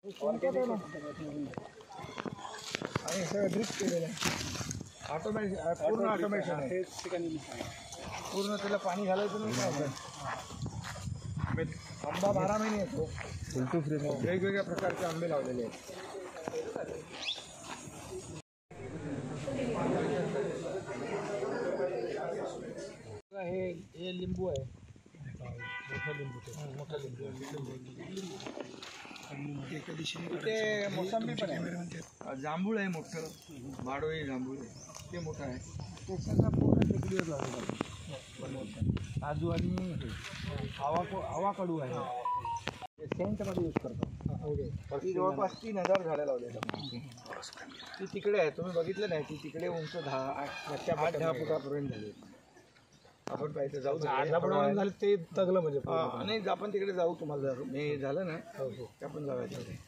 आणि सगळं ड्रिप केलेलं आहे, ऑटोमॅटिक, पूर्ण ऑटोमॅटिक आहे. पूर्ण त्याला पाणी घालायचं नाही काय. आंबा 12 महिने येतो. वेगवेगळ्या प्रकारचे आंबे लावलेले आहेत. हे लिंबू आहे, मोठा लिंबू ते मोसंबी पण आहे, जांभूळ आहे मोठं, माडोळी जांभूळ आहे ते मोठं आहे. ते सगळं पूर्ण टेकडीवर लावलेलं आहे. काजू आणि आवाकडू आहे, सेंटमध्ये यूज करतो. ती जवळपास 3000 झाडं लावलेली आहेत. ती तिकडे आहे, तुम्ही बघितलं नाही, ती तिकडे उंच 8-10 फुटापर्यंत झाली. आपण पाहिजे जाऊ, झालं ते तगलं म्हणजे नाही. आपण तिकडे जाऊ, तुम्हाला मी झालं ना ते आपण जाऊया तिकडे.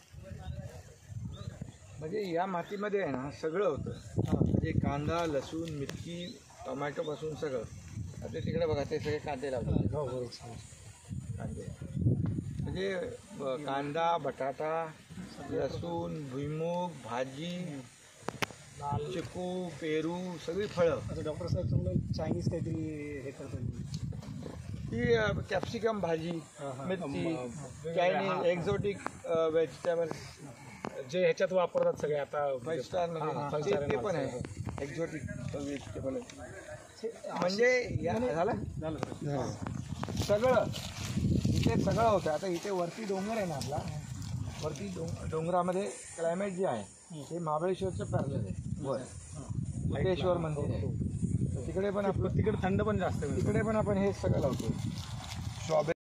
म्हणजे या मातीमध्ये आहे ना सगळं होतं, म्हणजे कांदा, लसूण, मिरची, टोमॅटोपासून सगळं. आता तिकडे बघा ते सगळे कांदे लावतात. कांदे म्हणजे कांदा, बटाटा, लसूण, भुईमूग, भाजी, चिकू, पेरू, सगळी फळं. आता डॉक्टर साहेब तुम्हाला चायनीज काहीतरी हे करतात, ती कॅप्सिकम भाजी, मिरची, चायनीज एक्झॉटिक व्हेजिटेबल जे ह्याच्यात वापरतात सगळे. आता 5 स्टारमध्ये ते पण आहे एक्झॉटिक व्हेजिटेबल. म्हणजे या झालं सगळं इथे सगळं होतं. आता इथे वरती डोंगर आहे ना आपला, वरती डोंगरामध्ये क्लायमेट जे आहे हे महाबळेश्वरचं पॅरलल आहे. वर मुक्तेश्वर मंदिर आहे, तिकडे पण आपलं, तिकडे थंड पण जास्त, तिकडे पण आपण हे सगळं लावतो. स्ट्रॉबेरी